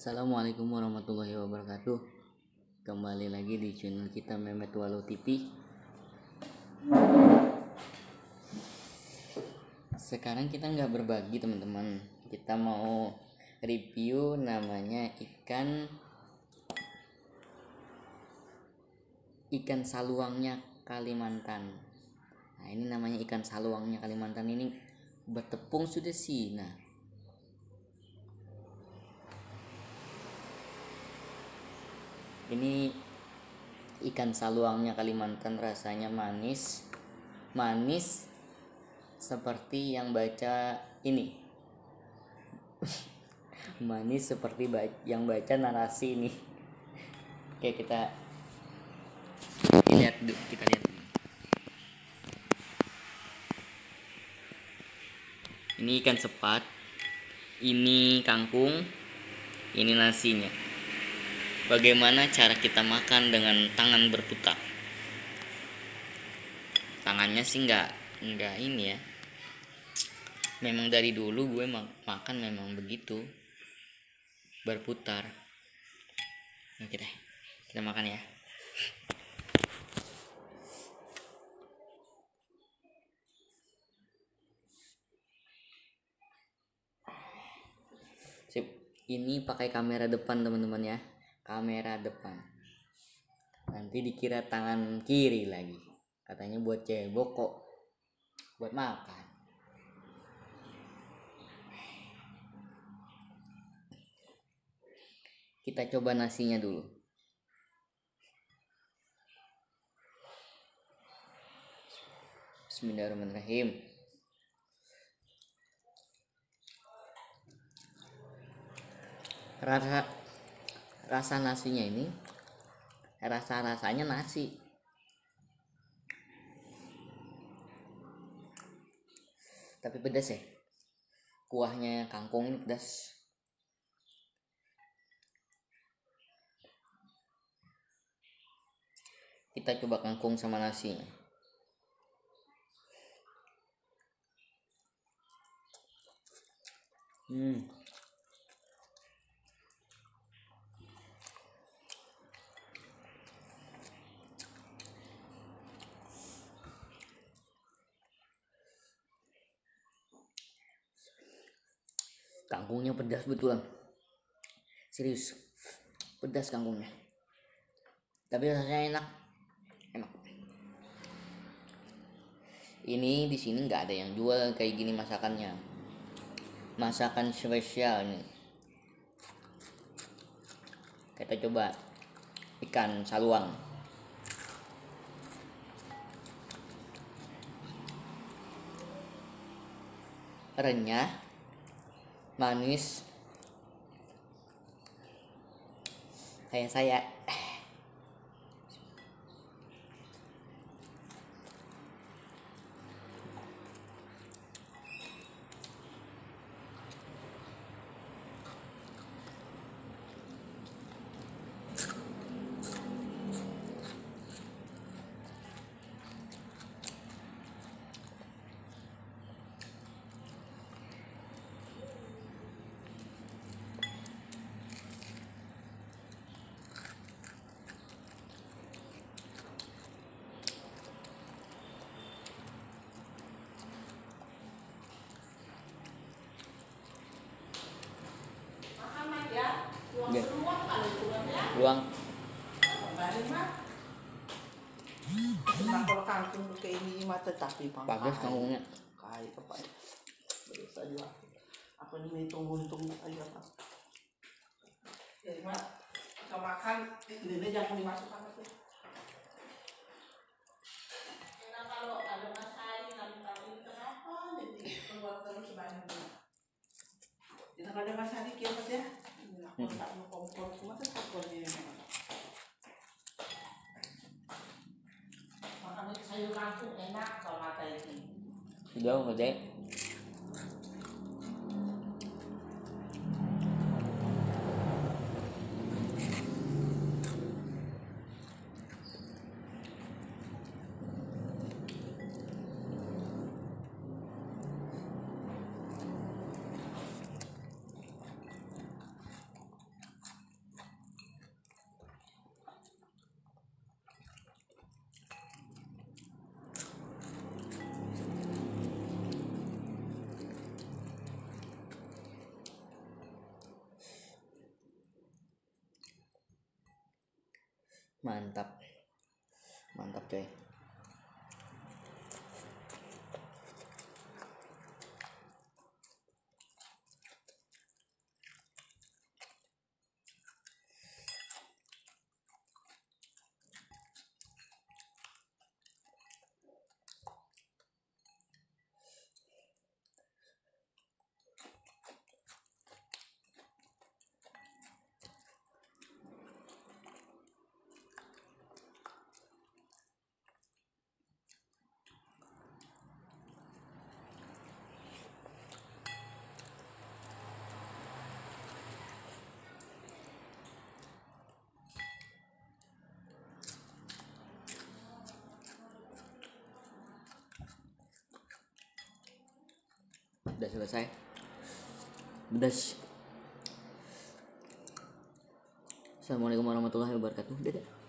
Assalamualaikum warahmatullahi wabarakatuh. Kembali lagi di channel kita Mehmet Walau TV. Sekarang kita nggak berbagi teman-teman. Kita mau review namanya ikan saluangnya Kalimantan. Nah, ini namanya ikan saluangnya Kalimantan, ini bertepung sudah sih. Nah, ini ikan saluangnya Kalimantan, rasanya manis seperti yang baca ini. Manis seperti yang baca narasi ini. Oke, kita lihat. Ini ikan sepat, ini kangkung, ini nasinya. Bagaimana cara kita makan dengan tangan berputar? Tangannya sih nggak ini ya. Memang dari dulu gue makan memang begitu, berputar. Oke deh, kita makan ya. Sip. Ini pakai kamera depan teman-teman ya, kamera depan. Nanti dikira tangan kiri lagi, katanya buat cebok kok buat makan. Kita coba nasinya dulu. Bismillahirrahmanirrahim. Rasa nasinya ini rasanya nasi, tapi pedas ya. Kuahnya kangkung ini pedas. Kita coba kangkung sama nasinya. Kangkungnya pedas betulan, serius pedas kangkungnya, tapi rasanya enak. Ini di sini nggak ada yang jual kayak gini masakannya, masakan spesial nih. Kita coba ikan saluang. Renyah, manis, kayak saya. Luang. Kalau kangkung kayak ini mah tetapi Bagus kangkungnya. Kayak apa ya? Terus aja. Aku ini tunggu-tunggu aja Pak. Jadi mah kita makan ini jangan dimasukkan aja. Karena kalau ada masalah kami kenapa jadi keluar terus banyak. Kita ada masalah dikit ya. Aku tak mau kompor cuma tetap boleh. Makan sayur kangkung enak kalau mata ini. Jauh nggak deh? Mantap. Mantap coy. Udah selesai. Pedas. Assalamualaikum warahmatullahi wabarakatuh. Dadah.